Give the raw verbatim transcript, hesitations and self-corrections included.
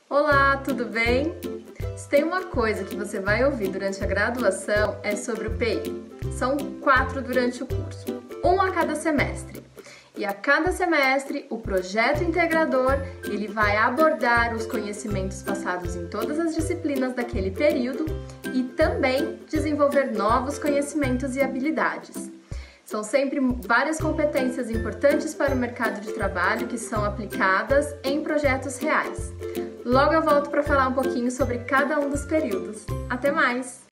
Olá, tudo bem? Se tem uma coisa que você vai ouvir durante a graduação é sobre o P I. São quatro durante o curso, um a cada semestre. E a cada semestre, o projeto integrador ele vai abordar os conhecimentos passados em todas as disciplinas daquele período e também desenvolver novos conhecimentos e habilidades. São sempre várias competências importantes para o mercado de trabalho que são aplicadas em projetos reais. Logo eu volto para falar um pouquinho sobre cada um dos períodos. Até mais!